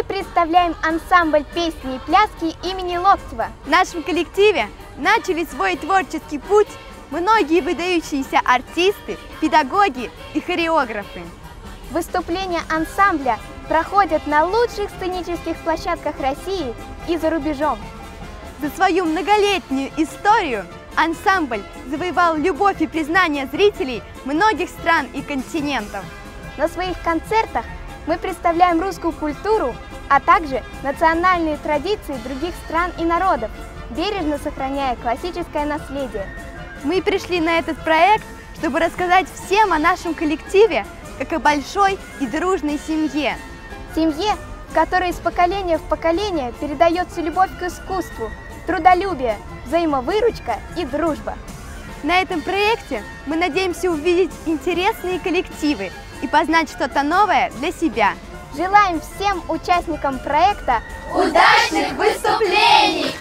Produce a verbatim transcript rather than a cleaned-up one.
представляем ансамбль песни и пляски имени Локтева. В нашем коллективе начали свой творческий путь многие выдающиеся артисты, педагоги и хореографы. Выступления ансамбля проходят на лучших сценических площадках России и за рубежом. За свою многолетнюю историю ансамбль завоевал любовь и признание зрителей многих стран и континентов. На своих концертах мы представляем русскую культуру, а также национальные традиции других стран и народов, бережно сохраняя классическое наследие. Мы пришли на этот проект, чтобы рассказать всем о нашем коллективе, как о большой и дружной семье. Семье, в которой из поколения в поколение передается любовь к искусству, трудолюбие, взаимовыручка и дружба. На этом проекте мы надеемся увидеть интересные коллективы и познать что-то новое для себя. Желаем всем участникам проекта удачных выступлений!